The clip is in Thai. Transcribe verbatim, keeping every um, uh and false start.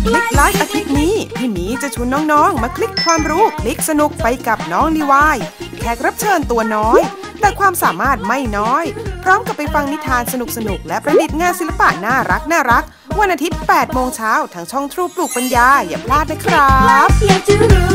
คลิกไลฟ์อาทิตย์นี้พี่หมีจะชวนน้องๆมาคลิกความรู้คลิกสนุกไปกับน้องลีวายแขกรับเชิญตัวน้อยแต่ความสามารถไม่น้อยพร้อมกับไปฟังนิทานสนุกๆและประดิษฐ์งานศิลปะน่ารักน่ารักวันอาทิตย์แปดโมงเช้าทางช่องทรูปลูกปัญญาอย่าพลาดนะครับอยากจะรู้